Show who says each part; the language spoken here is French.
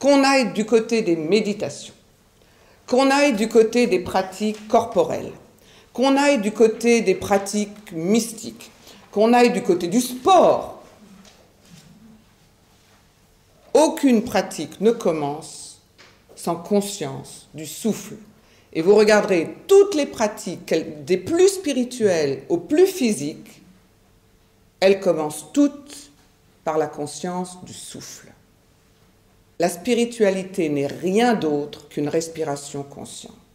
Speaker 1: qu'on aille du côté des méditations, qu'on aille du côté des pratiques corporelles, qu'on aille du côté des pratiques mystiques, qu'on aille du côté du sport, aucune pratique ne commence sans conscience du souffle. Et vous regarderez toutes les pratiques, des plus spirituelles aux plus physiques, elles commencent toutes par la conscience du souffle. La spiritualité n'est rien d'autre qu'une respiration consciente.